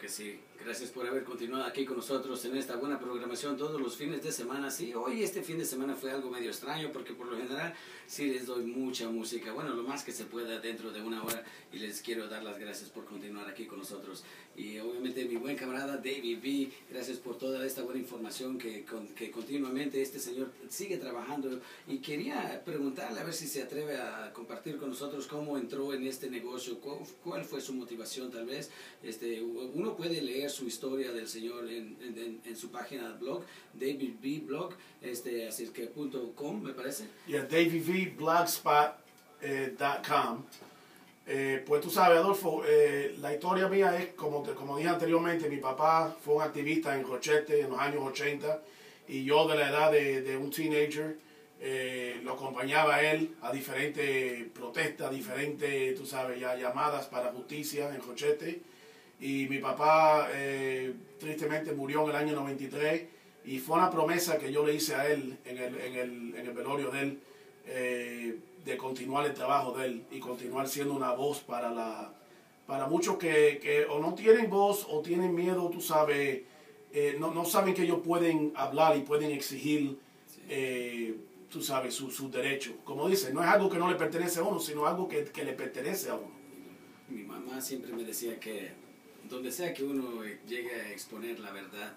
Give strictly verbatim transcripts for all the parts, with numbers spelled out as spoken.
que sí. Gracias por haber continuado aquí con nosotros en esta buena programación todos los fines de semana. Sí, hoy este fin de semana fue algo medio extraño porque por lo general sí les doy mucha música. Bueno, lo más que se pueda dentro de una hora, y les quiero dar las gracias por continuar aquí con nosotros. Y obviamente mi buen camarada David B, gracias por toda esta buena información que, con, que continuamente este señor sigue trabajando. Y quería preguntarle a ver si se atreve a compartir con nosotros cómo entró en este negocio, cuál, cuál fue su motivación tal vez. Este, uno puede leer su historia del señor en, en, en su página de blog, David B Blog, este, así que punto com me parece. Yeah, david v blogspot dot com. Eh, pues tú sabes, Adolfo, eh, la historia mía es, como, te, como dije anteriormente, mi papá fue un activista en Rochester en los años ochenta, y yo de la edad de, de un teenager eh, lo acompañaba a él a diferentes protestas, diferentes, tú sabes, ya llamadas para justicia en Rochester. Y mi papá eh, tristemente murió en el año noventa y tres, y fue una promesa que yo le hice a él en el, en el, en el velorio de él, eh, de continuar el trabajo de él y continuar siendo una voz para, la, para muchos que, que o no tienen voz o tienen miedo, tú sabes, eh, no, no saben que ellos pueden hablar y pueden exigir, eh, tú sabes, sus su derechos. Como dice, no es algo que no le pertenece a uno, sino algo que, que le pertenece a uno. Mi mamá siempre me decía que donde sea que uno llegue a exponer la verdad,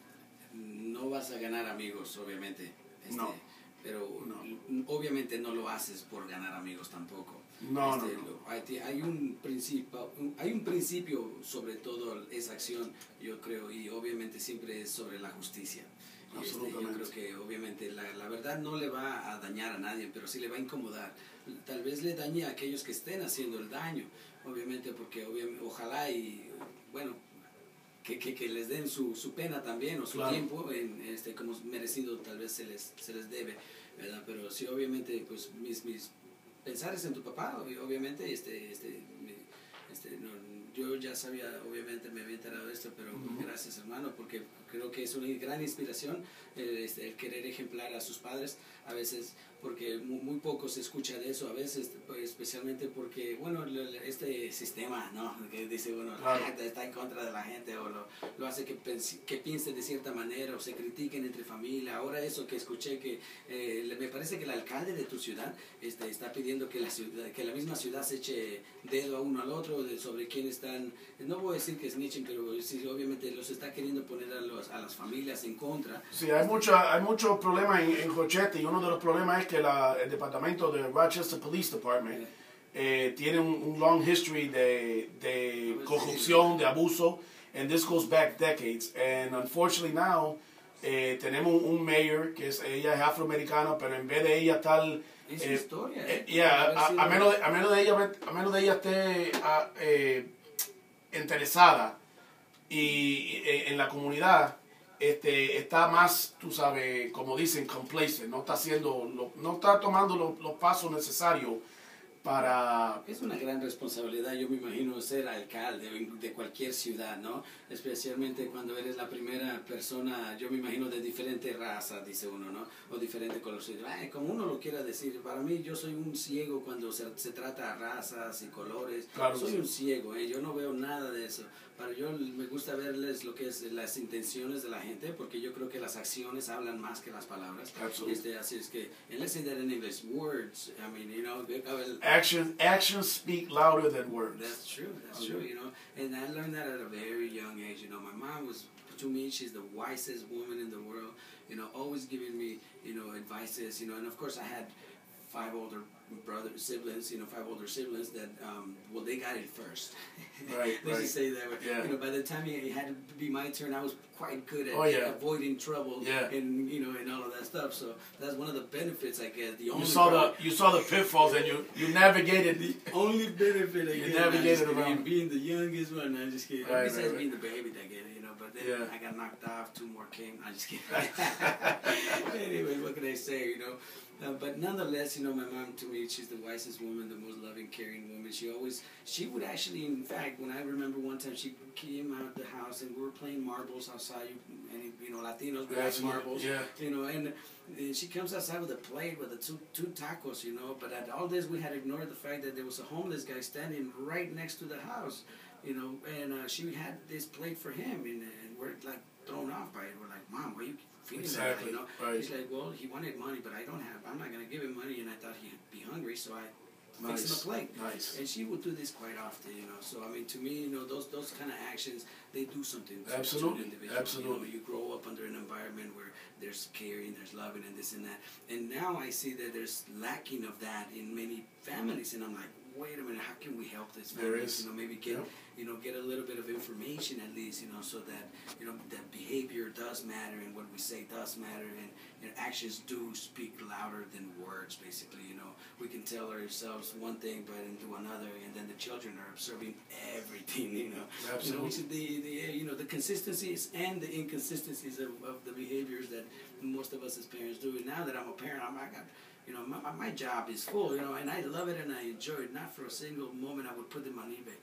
no vas a ganar amigos, obviamente. Este, no. Pero no. obviamente no lo haces por ganar amigos tampoco. No, este, no, no. Lo, hay, hay, un principio, un, hay un principio sobre todo esa acción, yo creo, y obviamente siempre es sobre la justicia. Este, yo creo que obviamente la, la verdad no le va a dañar a nadie, pero sí le va a incomodar. Tal vez le dañe a aquellos que estén haciendo el daño, obviamente, porque obviamente, ojalá y, bueno, que, que, que les den su, su pena también, o su claro. tiempo, en, este, como merecido tal vez se les, se les debe, ¿verdad? Pero sí, obviamente, pues mis, mis pensares en tu papá, obviamente, este, este, este, no, yo ya sabía, obviamente me había enterado de esto, pero uh-huh. gracias, hermano, porque creo que es una gran inspiración el, este, el querer ejemplar a sus padres, a veces, porque muy, muy poco se escucha de eso, a veces, pues, especialmente porque, bueno, este sistema, ¿no? Que dice, bueno, claro. la gente está en contra de la gente, o lo, lo hace que, que piense de cierta manera, o se critiquen entre familia. Ahora eso que escuché, que eh, me parece que el alcalde de tu ciudad este, está pidiendo que la, ciudad, que la misma ciudad se eche dedo a uno al otro de, sobre quién están, no voy a decir que snitching, pero sí, obviamente los está queriendo poner a, los, a las familias en contra. Sí, hay mucha, hay muchos problemas en, en Rochester, y uno de los problemas es que la, el departamento de Rochester Police Department yeah. eh, tiene un, un long history de, de corrupción, de abuso, and this goes back decades. And unfortunately now eh, tenemos un mayor que es, ella es afroamericana, pero en vez de ella estar es eh, historia, eh, yeah, a, a, menos de, a menos de ella a menos de ella esté a, eh, interesada y en la comunidad, este está más, tú sabes, como dicen, complacent, no está haciendo lo, no está tomando los, los pasos necesarios para... Es una gran responsabilidad, yo me imagino, ser alcalde de cualquier ciudad, ¿no? Especialmente cuando eres la primera persona, yo me imagino, de diferente raza, dice uno, ¿no? O diferente color. Ay, como uno lo quiera decir, para mí yo soy un ciego cuando se, se trata de razas y colores. Claro, soy sí. un ciego, ¿eh? Yo no veo nada de eso. Pero yo me gusta verles lo que es las intenciones de la gente, porque yo creo que las acciones hablan más que las palabras. Este, así es que, and let's say that in English, words, I mean, you know, actions, actions speak louder than words. That's true, that's okay. true, you know, and I learned that at a very young age, you know. My mom was, to me, she's the wisest woman in the world, you know, always giving me, you know, advices, you know, and of course I had five older brothers, siblings, you know, five older siblings that, um, well, they got it first. Right, Let's right. just say that way. Yeah. You know, by the time it had to be my turn, I was quite good at oh, yeah. avoiding trouble yeah. and, you know, and all of that stuff. So that's one of the benefits, I guess. The only you saw the you saw the pitfalls and you you navigated the only benefit I you get. navigated around being the youngest one. I'm just kidding. Right, Besides right, being right. the baby that get it, you know. But then yeah. I got knocked off. Two more came. I'm just kidding. Anyway, what can I say? You know. Uh, but nonetheless, you know, my mom, to me, she's the wisest woman, the most loving, caring woman. She always, she would actually, in fact, when I remember one time she came out the house and we were playing marbles outside, and, you know, Latinos play marbles, yeah. you know, and, and she comes outside with a plate with the two, two tacos, you know, but at all this we had ignored the fact that there was a homeless guy standing right next to the house. you know, and uh, she had this plate for him, and, and we're like thrown off by it. We're like, Mom, why are you feeling exactly. that? You know, right. He's like, well, he wanted money, but I don't have. I'm not gonna give him money, and I thought he'd be hungry, so I. Nice. Fix him a plate. Nice. And she would do this quite often, you know. So I mean, to me, you know, those those kind of actions, they do something to, Absolutely. to an individual. Absolutely. You know, you grow up under an environment where there's caring, there's loving, and this and that. And now I see that there's lacking of that in many families, and I'm like, wait a minute, how can we help this family? There is. You know, maybe get Yep. you know get a little bit of information at least, you know, so that you know that behavior does matter and what we say does matter, and you know, actions do speak louder than words. Basically, you know, we can tell ourselves one thing but and do another, and then the children are observing everything. You know, Absolutely. you know, the, the you know the consistencies and the inconsistencies of, of the behaviors that most of us as parents do. And now that I'm a parent, I'm I got. You know, my, my job is full, you know, and I love it and I enjoy it. Not for a single moment I would put them on eBay.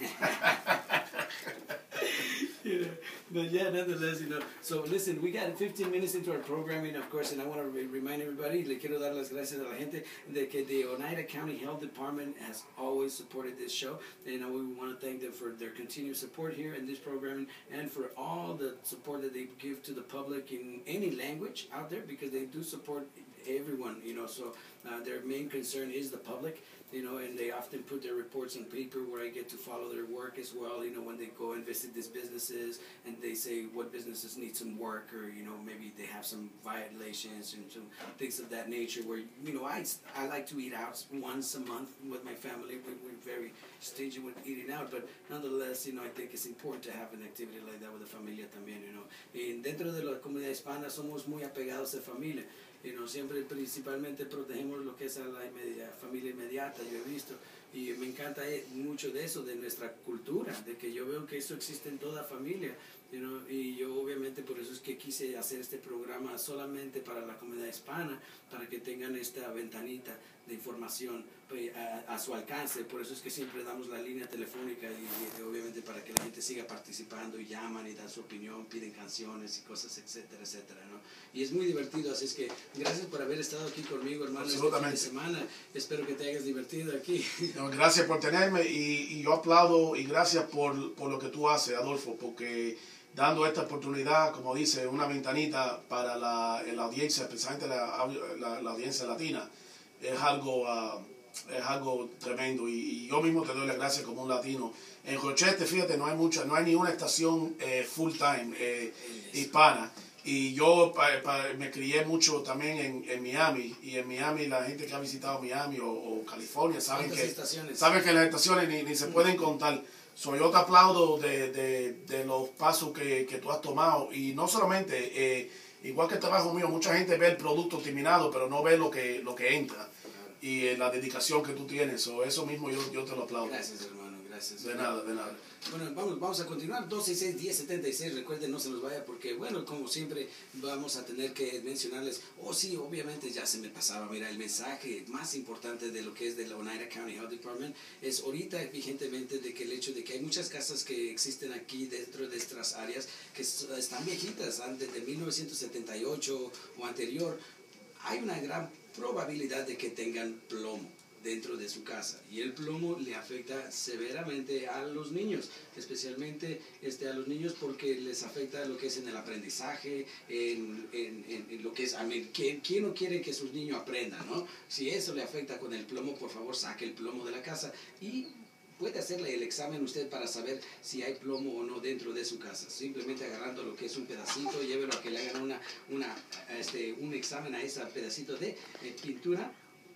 You know, but yeah, nonetheless, you know. So listen, we got fifteen minutes into our programming, of course, and I want to re remind everybody, le quiero dar las gracias a la gente, de que the Oneida County Health Department has always supported this show, and we want to thank them for their continued support here in this programming, and for all the support that they give to the public in any language out there, because they do support everyone, you know. So uh, their main concern is the public, you know, and they often put their reports on paper where I get to follow their work as well, you know, when they go and visit these businesses and they say what businesses need some work, or, you know, maybe they have some violations and some things of that nature where, you know, I, I like to eat out once a month with my family. We're very stingy with eating out, but nonetheless, you know, I think it's important to have an activity like that with the familia también, you know. Y dentro de la comunidad hispana somos muy apegados de familia. You know, siempre principalmente protegemos lo que es a la inmedia, familia inmediata, yo he visto, y me encanta mucho de eso, de nuestra cultura, de que yo veo que eso existe en toda familia, you know, y yo obviamente por eso es que quise hacer este programa solamente para la comunidad hispana, para que tengan esta ventanita de información pues, a, a su alcance. Por eso es que siempre damos la línea telefónica y, y obviamente para que la gente siga participando y llaman y dan su opinión, piden canciones y cosas, etcétera, etcétera, ¿no? Y es muy divertido, así es que gracias por haber estado aquí conmigo, hermano, este fin de semana. Espero que te hayas divertido aquí. No, gracias por tenerme y, y yo aplaudo y gracias por, por lo que tú haces, Adolfo, porque dando esta oportunidad, como dice, una ventanita para la, la audiencia, especialmente la, la, la audiencia latina, es algo, uh, es algo tremendo, y, y yo mismo te doy las gracias como un latino. En Rochester, fíjate, no hay mucha, no hay ni una estación eh, full time eh, hispana, y yo pa, pa, me crié mucho también en, en Miami, y en Miami la gente que ha visitado Miami o, o California saben que, saben que las estaciones ni, ni se pueden contar. So, yo te aplaudo de, de, de los pasos que, que tú has tomado, y no solamente, eh, igual que el trabajo mío, mucha gente ve el producto terminado, pero no ve lo que, lo que entra, claro. Y eh, la dedicación que tú tienes, so, eso mismo yo, yo te lo aplaudo. Gracias, hermano, gracias. De nada, de nada. Bueno, vamos, vamos a continuar, dos seis seis, diez setenta y seis, recuerden, no se nos vaya, porque bueno, como siempre vamos a tener que mencionarles, oh sí, obviamente ya se me pasaba, mira, el mensaje más importante de lo que es de la Oneida County Health Department es ahorita vigentemente de que el hecho de que hay muchas casas que existen aquí dentro de estas áreas que están viejitas, antes de mil novecientos setenta y ocho o anterior, hay una gran probabilidad de que tengan plomo dentro de su casa, y el plomo le afecta severamente a los niños, especialmente este, a los niños, porque les afecta lo que es en el aprendizaje, en, en, en, en lo que es, a mí, ¿quién, ¿quién no quiere que sus niños aprendan, no? Si eso le afecta con el plomo, por favor saque el plomo de la casa y puede hacerle el examen usted para saber si hay plomo o no dentro de su casa, simplemente agarrando lo que es un pedacito, llévelo a que le hagan una, una, este, un examen a ese pedacito de eh, pintura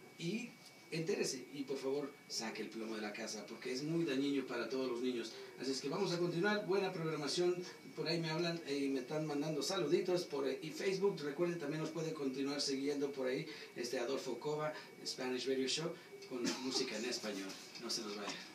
y entérese, y por favor saque el plomo de la casa, porque es muy dañino para todos los niños. Así es que vamos a continuar, buena programación. Por ahí me hablan y eh, me están mandando saluditos por eh, y Facebook. Recuerden, también nos puede continuar siguiendo por ahí, este Adolfo Cova, Spanish Radio Show, con música en español. No se nos vaya.